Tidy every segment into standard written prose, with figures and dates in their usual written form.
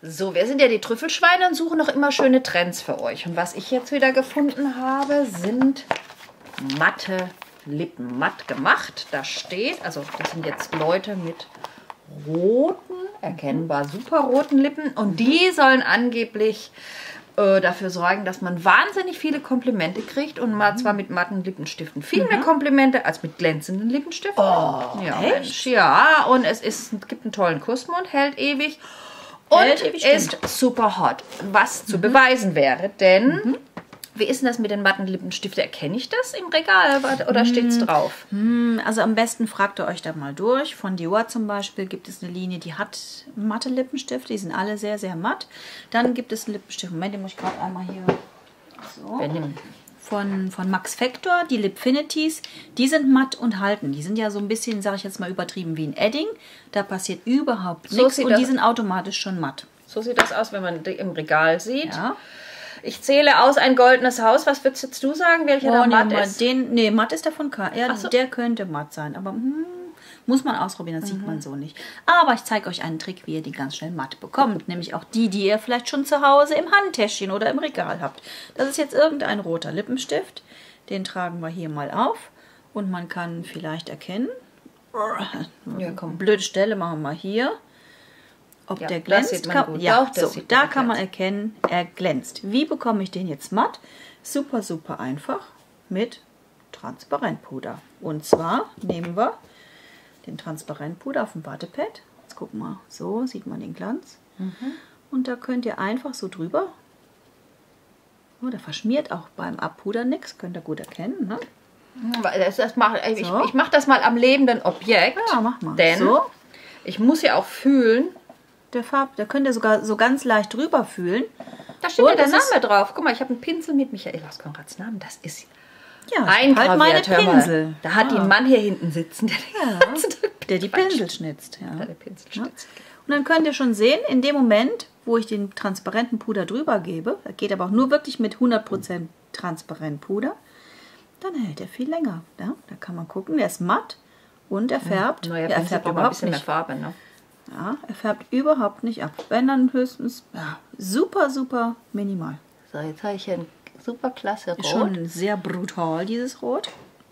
So, wir sind ja die Trüffelschweine und suchen noch immer schöne Trends für euch. Und was ich jetzt wieder gefunden habe, sind matte Lippen. Matt gemacht. Da steht, also das sind jetzt Leute mit roten, erkennbar super roten Lippen. Und die sollen angeblich dafür sorgen, dass man wahnsinnig viele Komplimente kriegt. Und mal zwar mit matten Lippenstiften viel mehr Komplimente als mit glänzenden Lippenstiften. Oh, ja, echt? Mensch, ja, und es gibt einen tollen Kussmund, hält ewig. Und ist super hot, was zu beweisen wäre, denn wie ist denn das mit den matten Lippenstiften? Erkenne ich das im Regal oder steht es drauf? Also am besten fragt ihr euch da mal durch. Von Dior zum Beispiel gibt es eine Linie, die hat matte Lippenstifte, die sind alle sehr, sehr matt. Dann gibt es einen Lippenstift, Moment, den muss ich gerade einmal hier so. Von Max Factor, die Lipfinities, die sind matt und halten. Die sind ja so ein bisschen, sage ich jetzt mal übertrieben, wie ein Edding. Da passiert überhaupt nichts und die sind automatisch schon matt. So sieht das aus, wenn man die im Regal sieht. Ja. Ich zähle aus ein goldenes Haus. Was würdest jetzt du sagen, welcher da matt ist? Matt ist der von K. Ja, so. Der könnte matt sein, aber muss man ausprobieren, das sieht man so nicht. Aber ich zeige euch einen Trick, wie ihr die ganz schnell matt bekommt. Nämlich auch die ihr vielleicht schon zu Hause im Handtäschchen oder im Regal habt. Das ist jetzt irgendein roter Lippenstift. Den tragen wir hier mal auf. Und man kann vielleicht erkennen, Ja, komm. blöde Stelle machen wir mal hier. Ob Ja, der das glänzt, sieht man gut. ja, Doch, das so, sieht da man kann man erkennen, er glänzt. Wie bekomme ich den jetzt matt? Super, super einfach mit Transparentpuder. Und zwar nehmen wir den Transparentpuder auf dem Wattepad. Jetzt gucken wir, so sieht man den Glanz. Und da könnt ihr einfach so drüber. Oh, da verschmiert auch beim Abpudern nichts, könnt ihr gut erkennen. Ne? Ich mache das mal am lebenden Objekt. Ja, mach mal. Denn So. ich muss ja auch fühlen. Da könnt ihr sogar so ganz leicht drüber fühlen. Da steht ja der das Name drauf. Guck mal, ich habe einen Pinsel mit Michaelas Konrads Namen. Das ist Ja, eingraviert. meine Hör mal. Pinsel. Da hat die einen Mann hier hinten sitzen, Der die Pinsel schnitzt. Ja. Der Pinsel schnitzt. Und dann könnt ihr schon sehen, in dem Moment, wo ich den transparenten Puder drüber gebe, da geht aber auch nur wirklich mit 100% transparent Puder, dann hält er viel länger. Ja? Da kann man gucken, der ist matt und er färbt. Neuer er Pinsel färbt braucht mal ein überhaupt bisschen mehr nicht. Farbe. Ne? Ja, er färbt überhaupt nicht ab. Wenn dann höchstens super, super minimal. So, jetzt habe ich hier ein super klasse Rot. Ist schon sehr brutal, dieses Rot.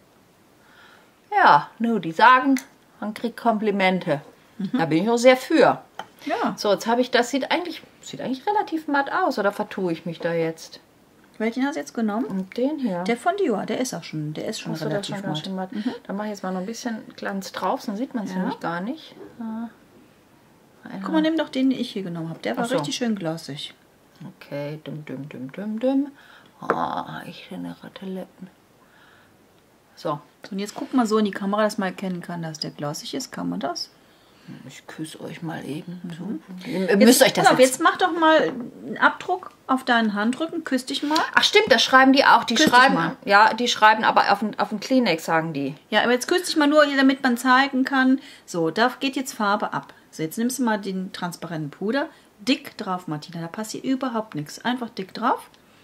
Ja, nur die sagen, man kriegt Komplimente. Da bin ich auch sehr für. Ja. So, jetzt habe ich das, sieht eigentlich relativ matt aus. Oder vertue ich mich da jetzt? Welchen hast du jetzt genommen? Und den hier. Der von Dior, der ist schon Achso, relativ das matt. schon matt. Dann mache ich jetzt mal noch ein bisschen Glanz drauf, sonst sieht man es nämlich gar nicht. Guck mal, nimm doch den, den ich hier genommen habe. Der war Ach so. richtig schön glossig. Okay, düm. Ich schöne Lippen. So, Und jetzt guck mal so in die Kamera, dass man erkennen kann, dass der glossig ist. Kann man das? ich küsse euch mal eben. So. Ihr müsst euch das Jetzt mach doch mal einen Abdruck auf deinen Handrücken. Küss dich mal. Ach stimmt, das schreiben die auch. Die Küss dich schreiben, mal. ja, die schreiben aber auf den Kleenex, sagen die. Ja, aber jetzt küss dich mal nur, damit man zeigen kann. So, da geht jetzt Farbe ab. So, jetzt nimmst du mal den transparenten Puder. Dick drauf, Martina. Da passiert überhaupt nichts. Einfach dick drauf.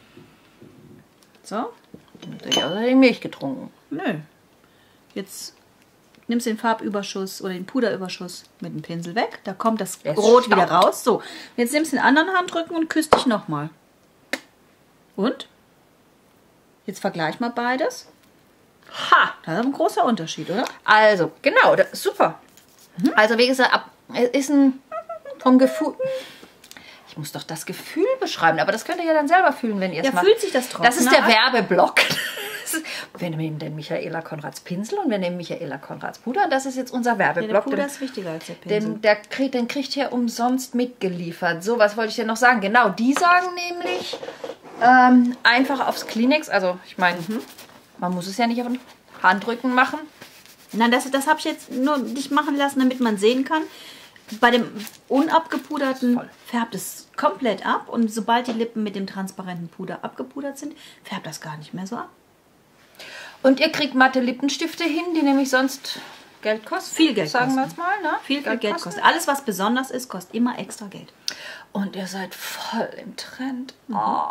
So. Ich habe die Milch getrunken. Nö. Jetzt nimmst du den Farbüberschuss oder den Puderüberschuss mit dem Pinsel weg. Da kommt das Der ist Rot wieder staubt. raus. So, jetzt nimmst du den anderen Handrücken und küsst dich nochmal. Und? Jetzt vergleich mal beides. Ha! Das ist ein großer Unterschied, oder? Also, genau, das ist super. Also, wie gesagt, es ist vom Gefühl. Ich muss doch das Gefühl beschreiben, aber das könnt ihr ja dann selber fühlen, wenn ihr es Ja, macht. fühlt sich das trocken Das ist der an? Werbeblock. Wir nehmen den Michaela Konrads Pinsel und wir nehmen Michaela Konrads Puder. Das ist jetzt unser Ja, der Werbeblock. Puder ist wichtiger als der Pinsel. Den kriegt ihr umsonst mitgeliefert. So, was wollte ich denn noch sagen? Genau, die sagen nämlich einfach aufs Kleenex. Also, ich meine, man muss es ja nicht auf den Handrücken machen. Nein, das habe ich jetzt nur nicht machen lassen, damit man sehen kann. Bei dem unabgepuderten färbt es komplett ab und sobald die Lippen mit dem transparenten Puder abgepudert sind, färbt das gar nicht mehr so ab. Und ihr kriegt matte Lippenstifte hin, die nämlich sonst Geld kosten. Viel Geld sagen kosten. wir jetzt mal. Ne? Viel Geld kostet. Alles, was besonders ist, kostet immer extra Geld. Und ihr seid voll im Trend. Oh.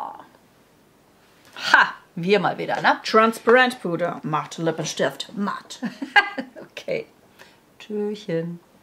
Ha, wir mal wieder, ne? Transparent Puder, matt Lippenstift, matt. Okay. Tschüsschen.